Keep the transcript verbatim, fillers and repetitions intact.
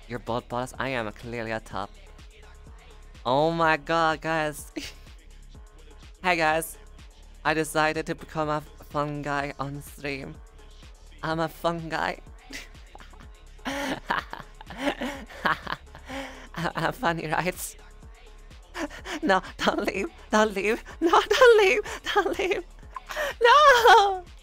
You're both boss. I am clearly a top. Oh my god, guys. Hey guys. I decided to become a fun guy on stream. I'm a fun guy. I'm funny, right? No, don't leave. Don't leave. No, don't leave. Don't leave. No!